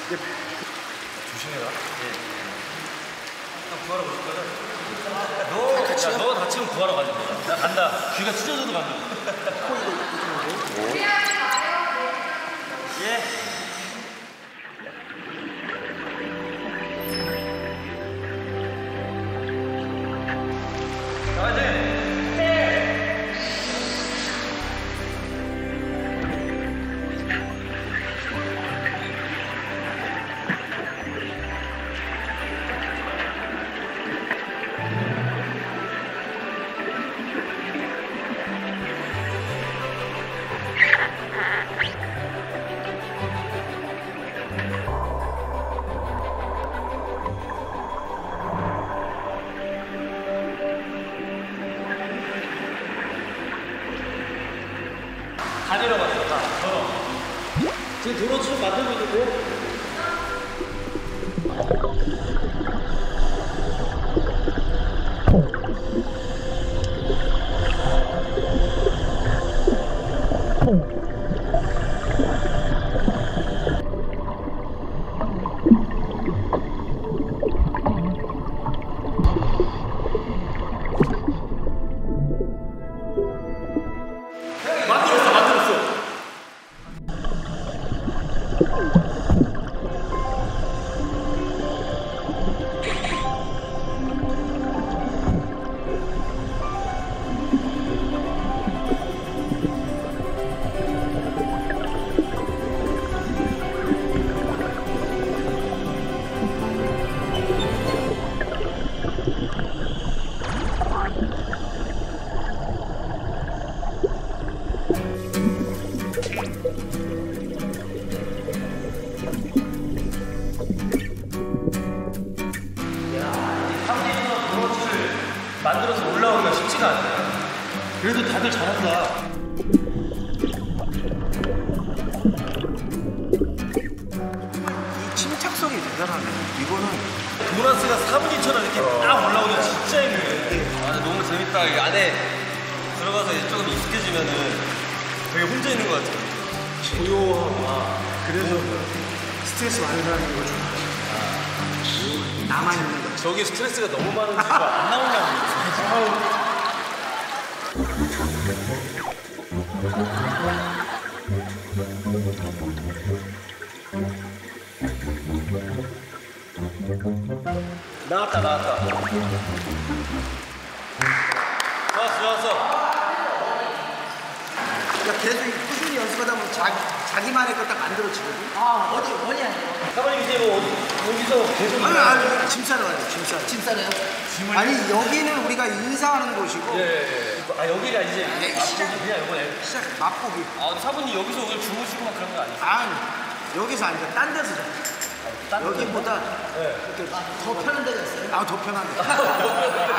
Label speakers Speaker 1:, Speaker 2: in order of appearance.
Speaker 1: 조심해라. 예. 형 구하러 오실 거죠? 너 다치면 구하러 가지. 나 간다. 귀가 찢어져도 간다.
Speaker 2: 코 이거 이렇게
Speaker 1: 예. 가야지. 다 내려갔어, 다. 걸어. 지금 도로 쭉 만들고 있고. 만들어서 올라오기가 쉽지가 않네. 그래도 다들 잘한다.
Speaker 2: 이 침착성이 대단하네. 이거는
Speaker 1: 도나스가 사부님처럼 이렇게 딱 올라오면 진짜 힘들게. 아, 근데 너무 재밌다. 이 안에 들어가서 이제 조금 익숙해지면은 되게 혼자 있는 것 같아.
Speaker 2: 조용하고. 그래서 스트레스 많은 사람이 이거 좋아. 나만 있는 거.
Speaker 1: 저기 스트레스가 너무 많은 집가 안 나오려고. 나왔다. 좋았어.
Speaker 2: 그러니까 계속 꾸준히 연습하다 보면 자기만의 걸 딱 만들어지거든.
Speaker 3: 어디야?
Speaker 1: 사모님 이제 뭐 여기서 계속.
Speaker 2: 아니, 짐 싸러 가요, 짐 싸러.
Speaker 3: 짐 싸래요?
Speaker 2: 아니, 여기는 우리가 인사하는 곳이고.
Speaker 1: 예. 아, 여기가 이제
Speaker 2: 시작.
Speaker 1: 그냥 이거네.
Speaker 2: 시작, 맛보기.
Speaker 1: 아, 근데 사부님 여기서 오늘 주무시고 막 그런 거 아니에요?
Speaker 2: 아니, 여기서 아니라 딴 데서 자.
Speaker 1: 딴
Speaker 2: 여기보다
Speaker 1: 네.
Speaker 2: 이렇게
Speaker 3: 더 편한 데가 있어요?
Speaker 2: 더 편한데.